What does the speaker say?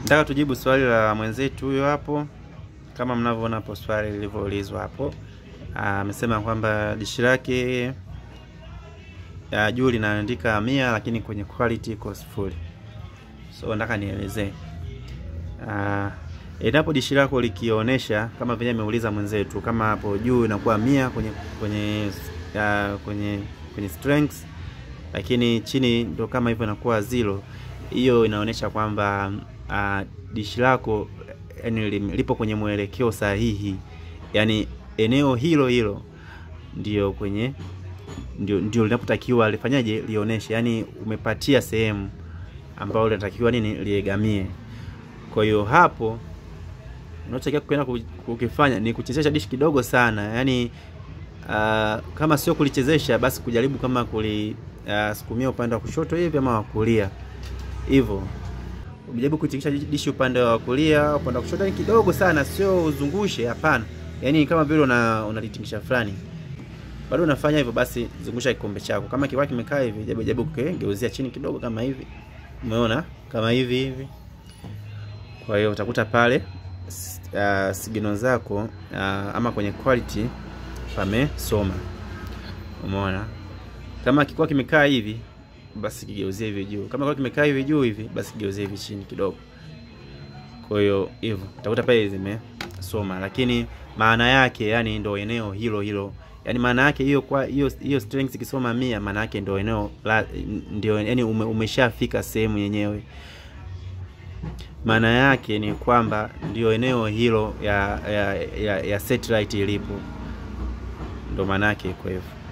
Nataka tujibu swali la mwenzetu huyo hapo. Kama mnavyoona hapo swali lilivyoulizwa hapo. Amesema kwamba dishi lake juu linaandika 100 lakini kwenye quality iko 0. So nataka nielezee. Endapo dishi lako likionyesha kama vile ameuliza mwenzetu, kama hapo juu inakuwa 100 kwenye strengths, lakini chini ndo kama hivyo inakuwa 0, hiyo inaonyesha kwamba dishi lako yani lipo kwenye mwelekeo sahihi. Yani eneo hilo ndio kwenye ndio linapotakiwa lifanyaje, lionyeshe. Yani umepatia sehemu ambayo linatakiwa nini, liegamie. Kwa hiyo hapo unachotakiwa kwenda kukifanya ni kuchezesha dishi kidogo sana. Yani kama sio kulichezesha, basi kujaribu kama sukumia upande wa kushoto hivi ama wa kulia. Hivyo ujaribu kutikisha dishi upande wa kulia, upande wa kushoto ni kidogo sana, sio uzungushe, hapana. Yani kama vile unalitingisha fulani. Bado unafanya hivyo, basi zungusha kikombe chako. Kama kiwaki kimekaa hivi, jaribu kugeuzia chini kidogo kama hivi. Umeona? Kama hivi. Kwa hiyo utakuta pale signal zako ama kwenye quality pamesoma. Umeona? Kama kikwaki kimekaa hivi, basi kigeuzie hivi juu. Kama kwa kimekaa hivi juu hivi, basi kigeuzie hivi chini kidogo. Kwa hiyo hivyo utakuta pale zimesoma, lakini maana yake yani ndio eneo hilo. Yani maana yake hiyo strength ikisoma 100, maana yake ndio eneo ndio, yani umeshafika sehemu yenyewe. Maana yake ni kwamba ndio eneo hilo ya satellite ilipo. Ndio maana yake kwa hivyo.